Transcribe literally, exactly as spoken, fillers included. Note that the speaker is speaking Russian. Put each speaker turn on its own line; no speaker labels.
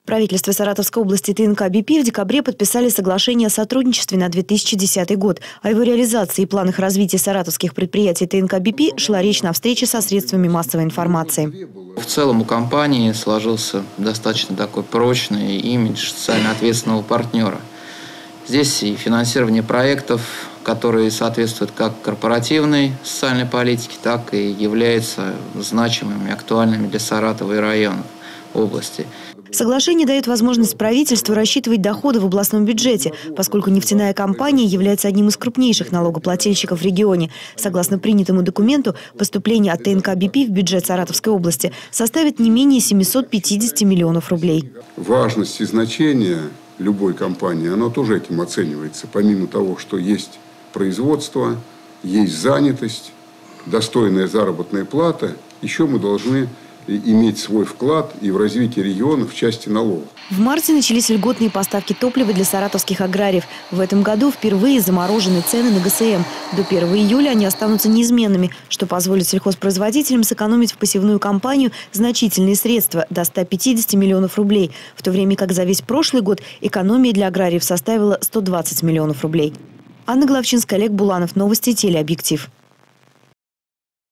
Правительство Саратовской области и ТНК БИПИ в декабре подписали соглашение о сотрудничестве на две тысячи десятый год. О его реализации и планах развития саратовских предприятий ТНК БИПИ шла речь на встрече со средствами массовой информации.
В целом у компании сложился достаточно такой прочный имидж социально ответственного партнера. Здесь и финансирование проектов, которые соответствуют как корпоративной социальной политике, так и являются значимыми, актуальными для Саратова и районов области.
Соглашение дает возможность правительству рассчитывать доходы в областном бюджете, поскольку нефтяная компания является одним из крупнейших налогоплательщиков в регионе. Согласно принятому документу, поступление от ТНК БИПИ в бюджет Саратовской области составит не менее семисот пятидесяти миллионов рублей.
Важность и значение любой компании, оно тоже этим оценивается. Помимо того, что есть производство, есть занятость, достойная заработная плата, еще мы должны иметь свой вклад и в развитие региона в части налогов.
В марте начались льготные поставки топлива для саратовских аграриев. В этом году впервые заморожены цены на ГСМ. До первого июля они останутся неизменными, что позволит сельхозпроизводителям сэкономить в посевную кампанию значительные средства – до ста пятидесяти миллионов рублей, в то время как за весь прошлый год экономия для аграриев составила сто двадцать миллионов рублей. Анна Главчинская, Олег Буланов. Новости телеобъектив.